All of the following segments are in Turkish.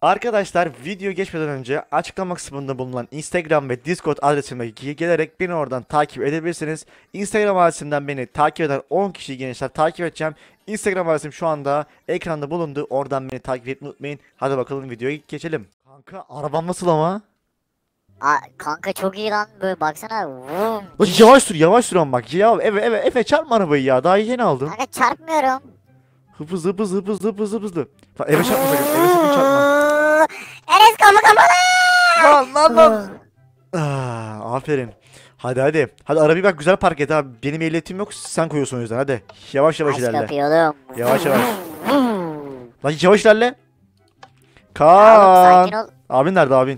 Arkadaşlar video geçmeden önce açıklama kısmında bulunan Instagram ve Discord adresime gelerek beni oradan takip edebilirsiniz. Instagram adresimden beni takip eden 10 kişiyi gençler takip edeceğim. Instagram adresim şu anda ekranda bulundu. Oradan beni takip etmeyi unutmayın. Hadi bakalım videoya geçelim. Kanka arabam nasıl ama? Kanka çok iyi lan, böyle baksana. Vum. Lan yavaş sür ama bak ya. Efe çarpma arabayı ya, daha yeni aldım. Kanka çarpmıyorum. Hızlı. Tamam, eve çarpma sakın, eve sakın çarpma. Enes kapı kapalı. Lan. Aferin. Hadi. Hadi arabayı bak güzel park et abi. Benim ehliyetim yok, sen koyuyorsun o yüzden hadi. Yavaş Aç ilerle. kapıyı oğlum. Yavaş. Lan yavaş ilerle. Oğlum Kaan. sakin ol. Abin nerede abin?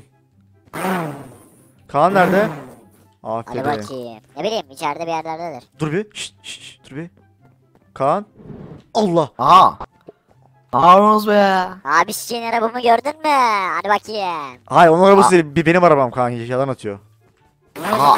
Kaan nerede? Hadi Aferin. bakayım. Ne bileyim, içeride bir yerlerdedir. Dur bir. Şşt, dur bir. Kaan. Allah. Ağırız be. Abi şişenin arabamı gördün mü? Hadi bakayım. Hayır, onun arabası değil. Benim arabam Kaan. Yalan atıyor. Aha.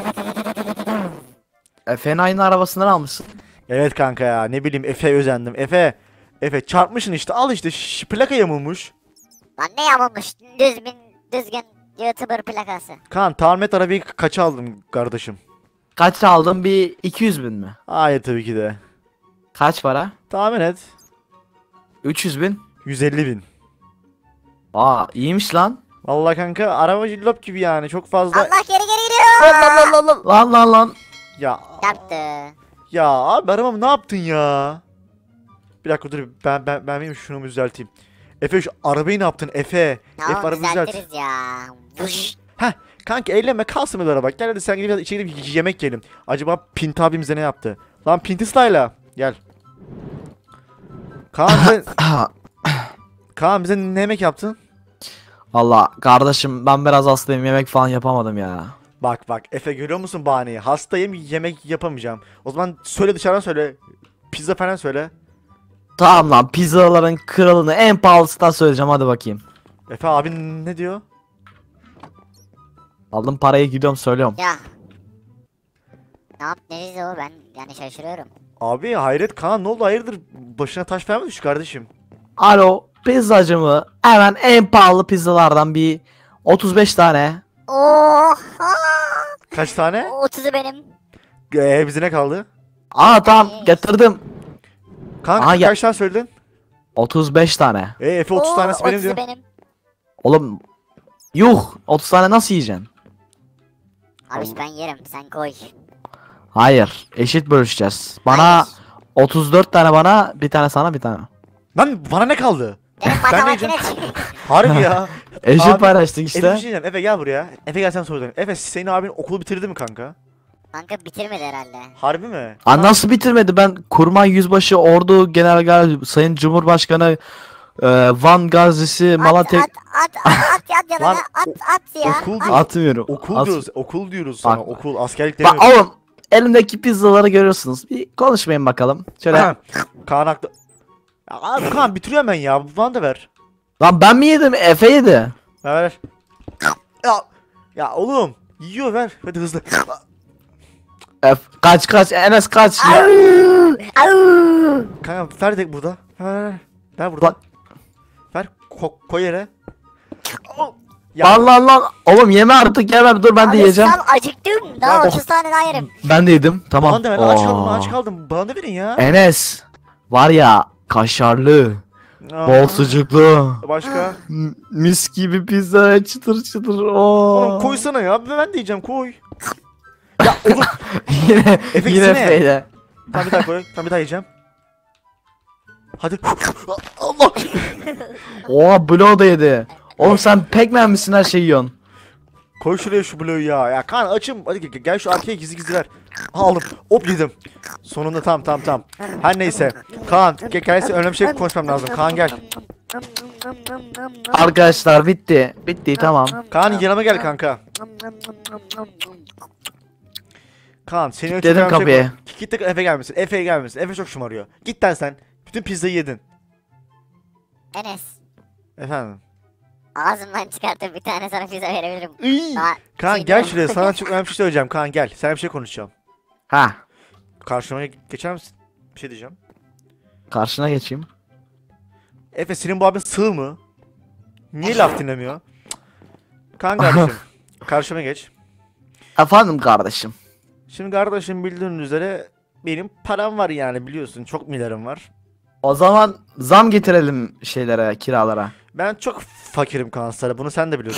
Efe'nin aynı arabasından almışsın. Evet kanka ya, ne bileyim, Efe özendim. Efe çarpmışsın işte, al işte plaka yamulmuş. Lan ne yamulmuş? Düzgün YouTuber plakası. Kaan tahmin et, arabayı kaça aldın kardeşim? Kaç aldın? Bir 200 bin mi? Hayır tabii ki de. Kaç para? Tahmin et. 300 bin. 150 bin. İyiymiş lan. Vallahi kanka araba cillop gibi yani, çok fazla. Allah geri gidiyor. Lan. Ya Çarptı. ya abi, arabamı ne yaptın ya? Bir dakika dur, ben benim şunu düzelteyim. Efe şu arabayı ne yaptın Efe? Tamam, Efe arabayı düzelt. düzeltiriz ya. Vuş. Heh kanka, eğlenme, kalsın böyle araba. Gel hadi sen gidip içeri gidip yemek yiyelim. Acaba Pinti abimize ne yaptı? Lan Pinti Style'a gel. Kaan bize ne yemek yaptın? Valla kardeşim ben biraz hastayım, yemek falan yapamadım ya. Bak Efe, görüyor musun bahaneyi? Hastayım, yemek yapamayacağım. O zaman söyle, dışarıdan söyle. Pizza falan söyle. Tamam lan, pizzaların kralını en pahalısından söyleyeceğim, hadi bakayım. Efe abin ne diyor? Aldım parayı, gidiyorum söylüyorum. Ya. Neresi o, ben yani şaşırıyorum. Abi hayret Kaan, ne oldu, hayırdır? Başına taş falan mı düştü kardeşim? Alo, pizzacı mı? Hemen en pahalı pizzalardan bir 35 tane. Oha. Kaç tane? 30'u benim. Bize ne kaldı? Tamam getirdim. Kanka Aha, kaç tane söyledin? 35 tane. Efe 30 tanesi benim 30'u diyor. benim. Oğlum yuh, 30 tane nasıl yiyeceksin? Abi ben yerim, sen koy. Hayır, eşit bölüşeceğiz. Bana Hayır. 34 tane, bana bir tane, sana bir tane. Lan bana ne kaldı? Benim Ben matematiğine Harbi ya. Eşit Abi, paylaştık Efe bir şey işte. diyeceğim. Efe gel buraya. Efe gel, sen soruyorum. Efe senin abin okulu bitirdi mi kanka? Kanka bitirmedi herhalde. Harbi mi? Nasıl bitirmedi? Ben Kurmay Yüzbaşı Ordu General Sayın Cumhurbaşkanı Van Gazisi Malatya At yanına, Lan, at ya. okul At. diyor. atmıyorum. Okul diyoruz sana. Bak. Okul, askerlik Bak demiyoruz. oğlum, elimdeki pizzaları görüyorsunuz. Bir konuşmayın bakalım. Şöyle. Kaan haklı. Ya abi Kaan bitiriyor hemen ya. Bana da ver. Lan ben mi yedim? Efe yedi. Ver. Ya oğlum. Yiyor, ver. Hadi hızlı. Kaç Enes kaç. Kanka ver de burada. Ver burada. Bak. Ver. Koy yere. Ya Lan. Oğlum yeme artık, yemem. Dur ben de Abi yiyeceğim. sal, acıktım. Daha Ya, 30 tane daha yerim. Ben de yedim. Tamam. bana da ver. Aç kaldım. Bana da verin ya. Enes var ya, kaşarlı, bol sucuklu, Başka? mis gibi pizza, çıtır. Oğlum koysana ya. Ben de yiyeceğim, koy. Ya oğlum. yine Efe yine gitsene. Efe'yle. Tamam bir daha koy. Tamam bir daha yiyeceğim. Hadi. Allah. Oha, bloğu da yedi. Oğlum sen pekmen misin, her şeyi yiyorsun? Koy şuraya şu bloğu ya. Ya Kaan açım. Hadi gel şu arkaya gizli ver. Aldım. Hop yedim. Sonunda tamam. Her neyse. Kaan gel, önemli bir şey konuşmam lazım. Kaan gel. Arkadaşlar bitti tamam. Kaan yanıma gel kanka. Kaan seni Kilitledim önemli bir şey kapıyı. Git de Efe gelmesin. Efe gelmesin. Efe çok şımarıyor. Git lan sen. Bütün pizzayı yedin. Enes. Efendim. Ağzımdan çıkartıp bir tane sana pizza verebilirim. İyi. Daha Kaan şey gel değil. şuraya. Sana çok önemli bir şey söyleyeceğim. Kaan gel. Sana bir şey konuşacağım. Ha, Karşıma geçer misin? Bir şey diyeceğim. karşına geçeyim. Efe senin bu abin sığ mı? Niye laf dinlemiyor? Kaan kardeşim. Karşıma geç. Efendim kardeşim. Şimdi kardeşim bildiğin üzere benim param var yani biliyorsun. Çok milyarım var. O zaman zam getirelim şeylere, kiralara. Ben çok fakirim Kaan Sarı. Bunu sen de biliyorsun.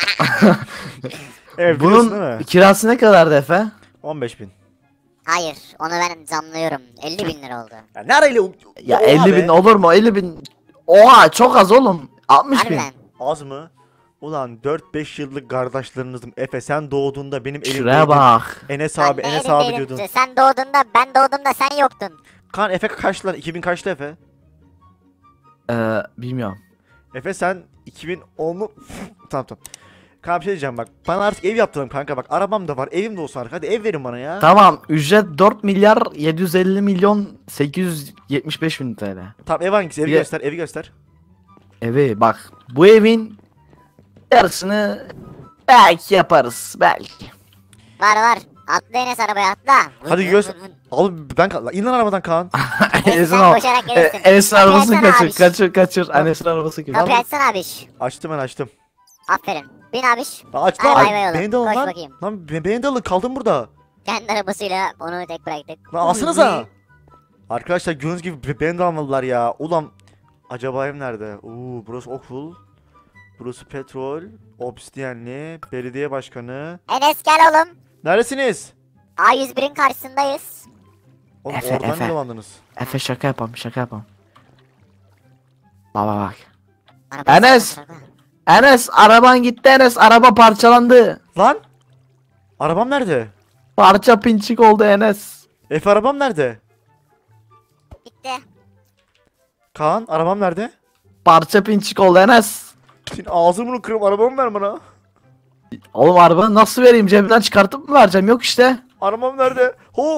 Evet biliyorsun değil Bunun mi? kirası ne kadardı Efe? 15.000. Hayır onu ben zamlıyorum. 50 bin lira oldu. Ya nereyle? Ya Oha 50 bin be. olur mu? 50 bin. Oha çok az oğlum. 60 bin. Harbiden. Az mı? Ulan 4-5 yıllık kardeşlerinizdim. Efe sen doğduğunda benim Şuraya elimdeydin. bak. Enes Ben abi, de Enes elimdeydim abi diyordun. işte. Sen doğduğunda ben doğduğumda sen yoktun. Kaan Efe kaçtı lan? 2000 kaçtı Efe? Bilmiyorum. Efe sen 2010'lu... Tamam tamam. Kaan bir şey diyeceğim bak. Bana artık ev yaptıralım kanka bak. Arabam da var. Evim de olsun artık. Hadi ev verin bana ya. Tamam, ücret 4 milyar 750 milyon 875 bin TL. Tamam ev hangisi? Evi Bir de- göster. Evi göster. Evi bak, bu evin yarısını belki yaparız, belki. Var. Atla Enes arabaya atla. Hadi göster. Al ben İn lan arabadan Kaan. Enes'in sen koşarak gelirsin. Enes'in Kapıyı arabasını açsana kaçır, abiş. kaçır. Enes'in arabası kaçır. Kapıyı açsana abiş. Açtım ben açtım. Aferin. Bin abiş. Aç Hadi lan. bay bay oğlum. Beni de alın Koş lan. bakayım. Lan beni de alın kaldım burada. Kendi arabasıyla onu tek bıraktık. Lan alsanıza. Arkadaşlar gördüğünüz gibi beni de almadılar ya. Ulan acaba ev nerede? Burası okul. Burası petrol. Obsidiyenli. Belediye başkanı. Enes gel oğlum. Neredesiniz? A101'in karşısındayız. Oğlum Efe, oradan Efe. ne dolandınız? Efe şaka yapalım, şaka yapalım. Bak. Arabaya Enes! saklan, saklan. Enes araban gitti Enes, araba parçalandı. Lan! Arabam nerede? Parça pinçik oldu Enes. Efe arabam nerede? Gitti. Kaan arabam nerede? Parça pinçik oldu Enes. Senin ağzını kırım arabamı ver bana. Oğlum arabanı nasıl vereyim, cebimden çıkartıp mı vereceğim, yok işte. Arabam nerede?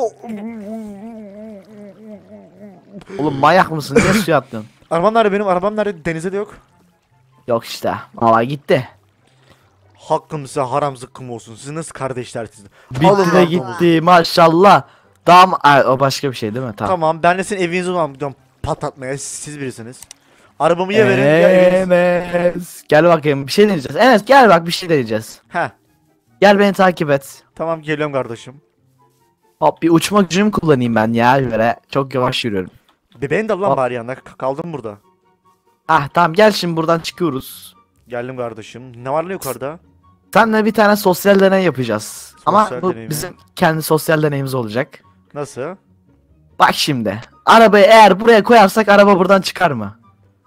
Oğlum manyak mısın, niye suya attın? Arabam nerede benim? Arabam nerede? Denizde de yok. Yok işte, valla gitti. Hakkım size haram zıkkım olsun. Siz nasıl kardeşlersiniz? Bitti Alın de lan gitti maşallah. Ay, o başka bir şey değil mi? Tamam. Tamam ben de sizin evinizi olan gidiyorum patlatmaya. Siz birisiniz. Arabamı ya verin ya eviniz. Enes. Gel bakayım, bir şey deneyeceğiz. Enes gel bak, bir şey deneyeceğiz. Heh. Gel beni takip et. Tamam geliyorum kardeşim. Hop, bir uçma gücümü kullanayım ben ya, böyle çok yavaş yürüyorum. Beni de al lan Hop. bari yanına. Kaldım burada. Ah tamam, gel şimdi buradan çıkıyoruz. Geldim kardeşim. Ne var lan yukarıda? Senle bir tane sosyal deney yapacağız. Ama Sosyal bu deney mi? bizim kendi sosyal deneyimiz olacak. Nasıl? Bak şimdi. Arabayı eğer buraya koyarsak araba buradan çıkar mı?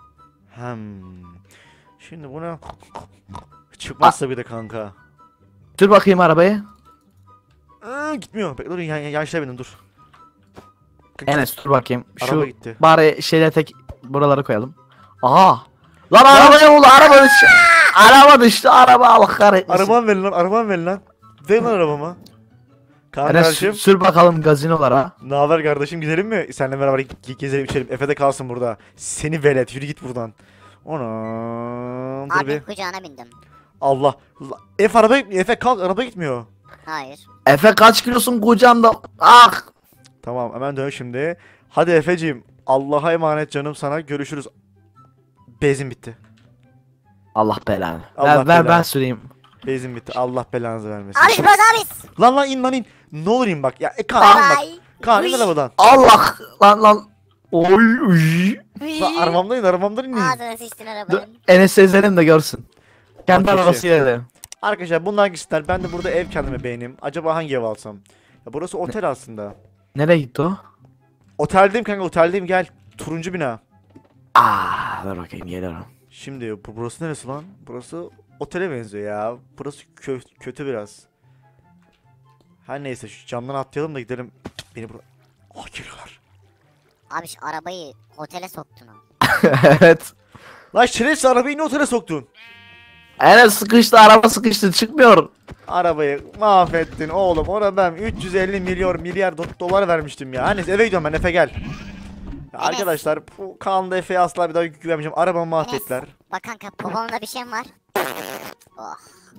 Şimdi buna çıkmazsa bir de kanka. Dur bakayım arabayı. Gitmiyor. Bekle dur yanlışla benim dur. Enes dur bakayım. Araba Şu gitti. bari şeyle tek buraları koyalım. Aha. Lan arabaya oldu, araba düştü. Araba düştü, araba Allah kahretmesin. Arabamı verin lan, arabamı verin lan. Verin lan arabamı. Kaan Enes kardeşim. sür bakalım gazinolara. Ne haber kardeşim gidelim mi? Seninle beraber gezelim içelim. Efe de kalsın burada. Seni velet yürü git buradan. Anam dur Abi bir. kucağına bindim. Allah. Efe araba gitmiyor. Efe kalk araba gitmiyor. Hayır. Efe kaç kilosun kucağımda? Ah. Tamam hemen dön şimdi. Hadi Efeciğim. Allah'a emanet canım sana. Görüşürüz. Benzin bitti. Allah belanı. Allah Ben belanı. süreyim. Benzin bitti. Allah belanızı vermesin. Abiş bas abiş. Lan in lan in. Ne olur in bak. Ya Kaan Bay in bak. bay. Kaan in arabadan. Allah lan. Oy. Uy. Lan arabamdan in. Ağzına sıçtın Dur, arabanın. Enes Sezer'in de görsün. Kendi Arkadaşı. arabasıyla edelim. Arkadaşlar bunlar gitsinler. Ben de burada ev kendime beğeneyim. Acaba hangi ev alsam? Ya burası otel aslında. Nereye gitti o? Oteldeyim kanka oteldeyim gel. Turuncu bina. Dur bakayım, geliyorum. Şimdi burası neresi lan? Burası otele benziyor ya. Burası kötü biraz. Her neyse şu camdan atlayalım da gidelim. Beni buraya... geliyorlar. Abiş arabayı otele soktun o. Evet. Lan şerefsiz arabayı niye otele soktun? Enes sıkıştı, araba sıkıştı, çıkmıyor. Arabayı mahvettin oğlum. Ona ben 350 milyar dolar vermiştim ya. Hani eve gidiyorum ben Efe gel. Ya Enes. arkadaşlar bu Kaan'da Efe'ye asla bir daha güvenmeyeceğim. Arabamı mahvettiler. Bak kanka popomda bir şeyim var. Oh.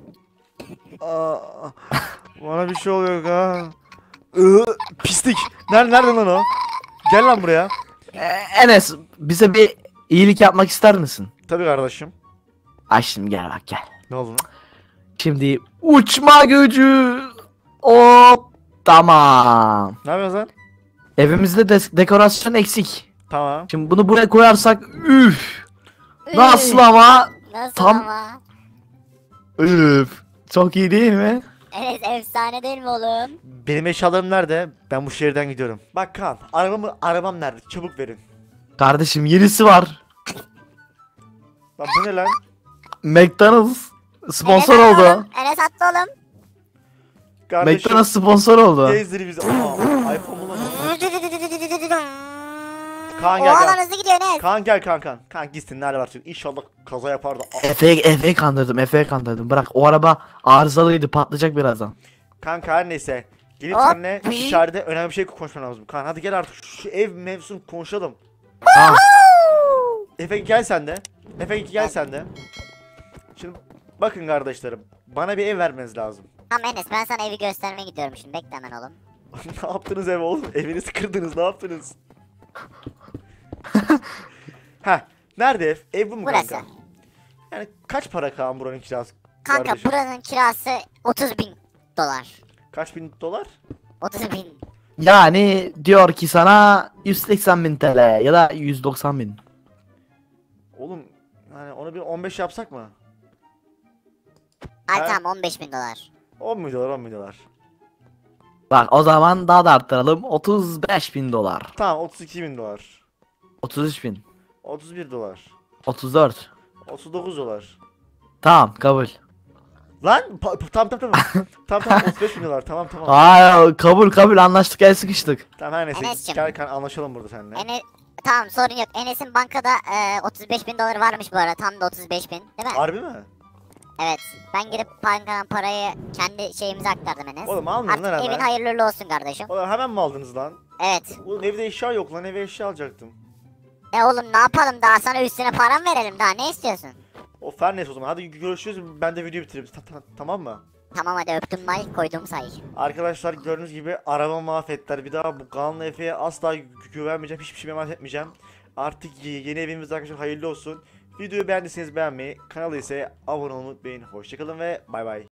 Aa, bana bir şey oluyor ha. Pislik. Nerede lan o? Gel lan buraya. Enes bize bir iyilik yapmak ister misin? Tabii kardeşim. Açtım, gel bak gel. Ne oldu lan? Şimdi uçma gücü. Hop. Tamam. Ne yapıyorsun lan? Evimizde dekorasyon eksik. Tamam. Şimdi bunu buraya koyarsak üf. Nasıl ama? Nasıl Tam- ama? Üf. Çok iyi değil mi? Evet, efsane değil mi oğlum? Benim eşyalarım nerede? Ben bu şehirden gidiyorum. Bak Kaan, arabam nerede? Çabuk verin. Kardeşim yenisi var. Lan bu ne lan? McDonald's sponsor Enes attı oldu. oğlum, Enes attı oğlum. Kardeşim, McDonald's sponsor oldu. gezdiri bizi. Aa, iPhone mu lan? Kaan O gel alan gel. hızlı gidiyor Enes. Kaan gel Kaan. Kaan gitsin, nerede var çünkü İnşallah kaza yapar da. Efe'yi kandırdım. Bırak, o araba arızalıydı, patlayacak birazdan. Kanka her neyse. Gelip Hop. seninle içeride önemli bir şey konuşmam lazım. Kaan hadi gel artık şu ev mevzusunu konuşalım. Ha, Efe gel sen de. Efe gel sen de. Şimdi bakın kardeşlerim. Bana bir ev vermeniz lazım. Tamam Enes, ben sana evi göstermeye gidiyorum şimdi, bekle hemen oğlum. Ne yaptınız ev oğlum? Evinizi kırdınız, ne yaptınız? Heh. Nerede ev? Ev bu mu Burası. kanka? Yani kaç para Kaan buranın kirası? Kanka kardeşim? buranın kirası 30.000 dolar. Kaç bin dolar? 30.000. yani diyor ki sana 180.000 TL ya da 190.000. Oğlum hani onu bir 15 yapsak mı? Ay Ha? tamam, 15.000 dolar. 10 mu dolar 10 mu dolar? Bak o zaman daha da arttıralım, 35.000 dolar. Tamam 32 bin dolar. 33.000. 31 dolar. 34. 39 dolar. Tamam, kabul. Lan tamam. Tamam 35 bin dolar tamam. Aa, kabul anlaştık, el sıkıştık. Tamam her neyse Enes'cim. gel Kaan anlaşalım burada seninle. Tamam, sorun yok. Enes'in bankada 35.000 doları varmış bu arada. Tam da 35.000 değil mi? Harbi mi? Evet. Ben girip bankadan parayı kendi şeyimize aktardım Enes. Oğlum almıyorsun lan Artık evin hemen. hayırlı uğurlu olsun kardeşim. Oğlum hemen mi aldınız lan? Evet. Oğlum evde eşya yok lan, eve eşya alacaktım. Oğlum ne yapalım, daha sana üstüne param verelim, daha ne istiyorsun? Of her neyse o zaman hadi görüşürüz, ben de videoyu bitireyim. Tamam mı? Tamam hadi, öptüm bay, koydum say. Arkadaşlar gördüğünüz gibi araba mahvettiler. Bir daha bu Kaan'la Efe'ye asla güvenmeyeceğim. Hiçbir şey emanet etmeyeceğim. Artık yeni evimiz arkadaşlar hayırlı olsun. Videoyu beğendiyseniz beğenmeyi, kanala ise abone olmayı unutmayın. Hoşçakalın ve bay bay.